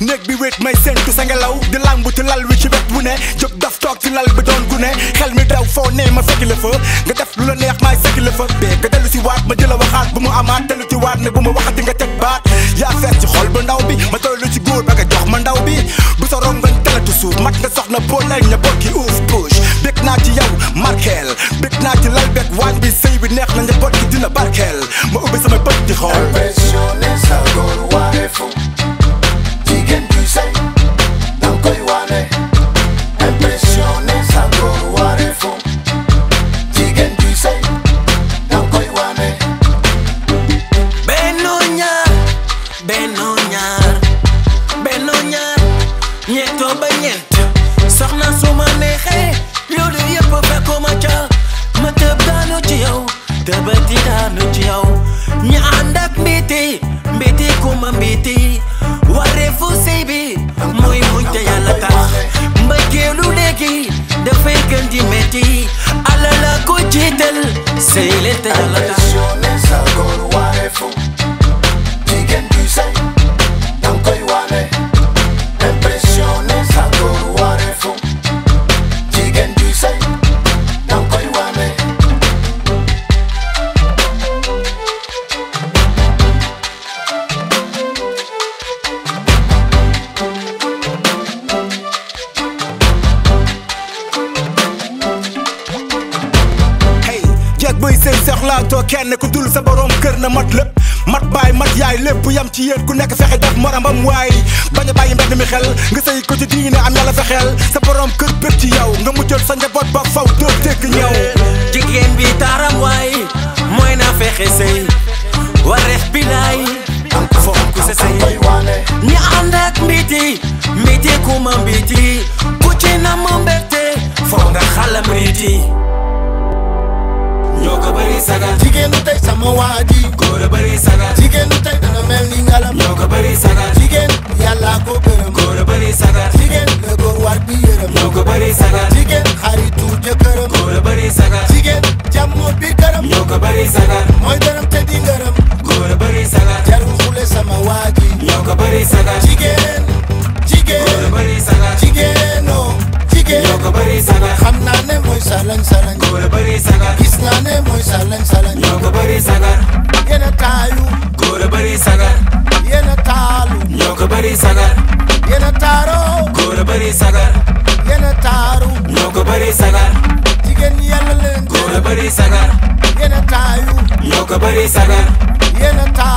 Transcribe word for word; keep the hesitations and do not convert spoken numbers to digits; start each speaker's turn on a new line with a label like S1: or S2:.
S1: néeg bi wéet may séntu sa ngelaw di lambu ci lal wi ci wet wu ne jóg daf toog ci lal bi doon gune xel mi daw foo ne ma fekki la fa nga def lu la neex maay fekki la fa bee nga dellu si waat ma jëla waxaat bu mu amaat dellu ci waat ne bu ma waxati nga teg baat yaa fees ci xol bu ndaw bi ma tollu ci góor ba nga jox ma ndaw bi bu sa rongoñ talatu suuf mat nga soxna boo lay ña bokki uuf push bég naa ci yow markeel bég naa ci lal bet waañ bi sëy bi neex na njaboot gi dina barkeel ma ubbi sama bët di xool
S2: impressionné sa góor waare fu jigéen ju sey dang koy wane impressionné sa góor waare fu jigéen ju sey dang koy wane
S3: benno ñaar benno ñaar benno ñaar ñetto ba ñent soxna suma neexee yow de yëpp fekkuma ca ma tëb daanu ci yow tëbati daanu ci yow ñi ànd ak mbiti mbiti kuma mbiti wareefu sëy bi muy muñ te yàlla tax mbëggeelu léegi dafay gën di metti ala la ko jiital sëy leen te yàlla tax
S2: impressionné sa góor waare fu jigéen ju sey dang koy wane impressionné sa góor waare fu jigéen ju sey dang koy wane
S1: jeeg buy sëy soxlaatoo kenn ku dul sa borom kër na mat lépp mat baay mat yaay lépp yam ci yéen ku nekk fexe def moromam waay bañ a bàyyi mbedd mi xel nga sëy ko ci diine am yàlla fexeel sa borom kër bépp ci yow nga muccal sa njaboot ba faw doo tekk ñëw
S3: jigéen bi taaram waay mooy na fexe sëy wareef bi laay fonk sa sëy ñi ànd ak mbiti mbiti kuma mbiti ku ci na mu mbette foo nga xalam riti ñoo ko bari sagar
S2: jigéenu tey sama waaji
S3: góor a bari sagar
S2: jigéenu tey dana mel ni ngalam
S3: ñoo ko bari sagar
S2: jigéen yàlla ko gërëm
S3: góor a bari sagar
S2: jigéen la góor war bi yërëm
S3: ñoo ko bari sagar
S2: jigéen xaritu jëkkëram
S3: góor a bari sagar
S2: jigéen jàmmoo bi këram
S3: ñoo ko bari sagar
S2: mooy dërëm te di ngërëm
S3: góor a bari sagar
S2: jarul xule sama waaji
S3: ñoo ko bari sagar
S2: jigéen jigéen
S3: góor a bari sagar
S2: jigéenoo jigéen
S3: ñoo ko bari sagar
S2: xam naa ne mooy salañ salañ
S3: góor a bari sagar
S2: gis naa ne mooy salañ salañ
S3: ñoo ko bari sagar
S2: yéen a taayu
S3: góor a bari sagar
S2: yéen a taalu
S3: ñoo ko bari sagar
S2: yéen a taaroo
S3: góor a bari sagar
S2: yéen a taaru
S3: ñoo ko bari sagar
S2: jigéen yàlla leen
S3: góor a bari sagar
S2: yéen a taayu
S3: ñoo ko bari sagar
S2: yéen a taaru